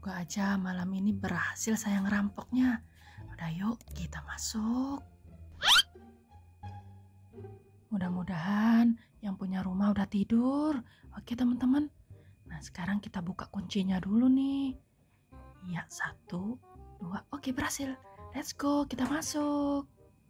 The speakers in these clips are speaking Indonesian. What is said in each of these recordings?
Semoga aja malam ini berhasil saya ngerampoknya. Udah yuk kita masuk. Mudah-mudahan yang punya rumah udah tidur. Oke teman-teman. Nah sekarang kita buka kuncinya dulu nih. Iya 1, 2. Oke berhasil. Let's go kita masuk.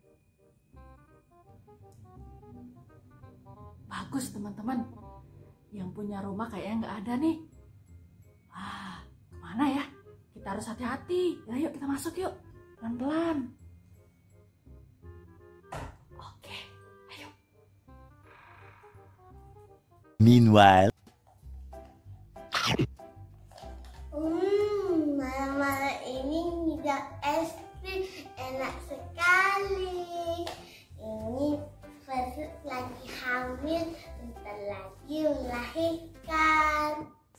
Bagus teman-teman. Yang punya rumah kayaknya nggak ada nih. Kemana ya? Kita harus hati-hati. Ya, yuk kita masuk yuk. Pelan-pelan. Oke, ayo. Meanwhile. Malam-malam ini ngidam es krim enak sekali. Ini Versus lagi hamil, bentar lagi melahirkan.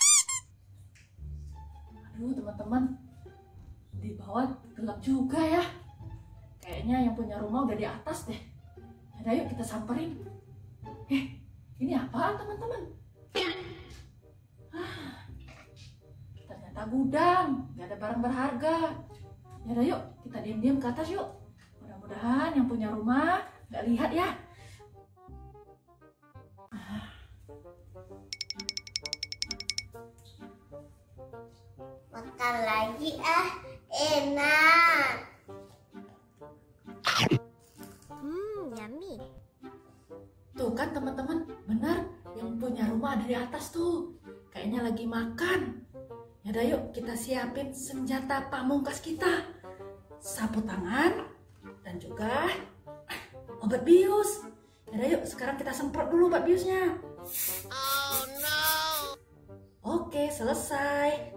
Aduh teman-teman, di bawah gelap juga ya. Kayaknya yang punya rumah udah di atas deh. Ada yuk kita samperin. Ini apaan teman-teman? Ternyata gudang, gak ada barang berharga. Yaudah yuk kita diam-diam ke atas yuk. Mudah-mudahan yang punya rumah gak lihat ya. Makan lagi enak. Yummy. Tuh kan teman-teman, benar yang punya rumah ada di atas tuh. Kayaknya lagi makan. Yaudah yuk kita siapin senjata pamungkas kita. Sapu tangan dan juga obat bius. Yaudah yuk sekarang kita semprot dulu obat biusnya. Oh no. Oke selesai.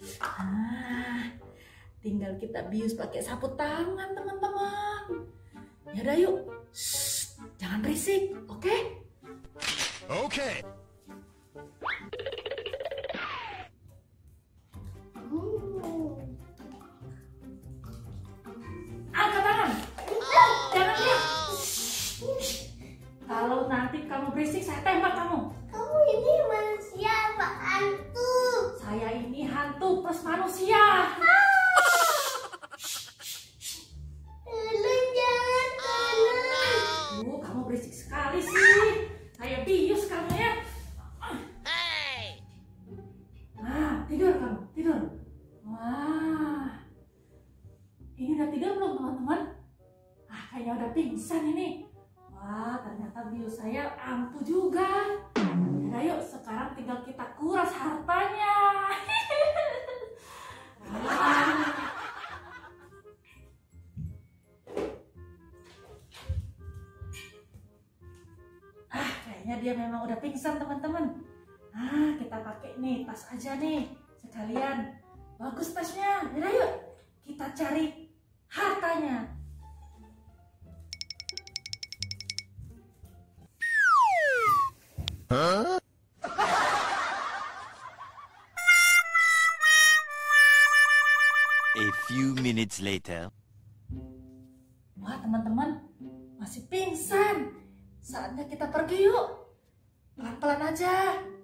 Tinggal kita bius pakai sapu tangan teman-teman. Yaudah yuk. Jangan berisik, oke? Oke. Angkat tangan. Jangan diam. Kalau nanti kamu berisik, saya tembak kamu. Kamu ini manusia apa hantu? Saya ini hantu plus manusia. Tolong jangan tolong. Kamu berisik sekali sih. Saya bius kamu ya. Tidur kamu, tidur. Wah, ini udah tidur belum teman-teman? Kayaknya udah pingsan ini. Wah, ternyata bius saya ampuh juga. Nah, yuk sekarang tinggal kita kuras hartanya. Kayaknya dia memang udah pingsan teman-teman. Kita pakai nih tas aja nih sekalian. Bagus tasnya. Yuk kita cari hartanya. A few minutes later. Wah teman-teman, masih pingsan. Saatnya kita pergi yuk. Pelan-pelan aja.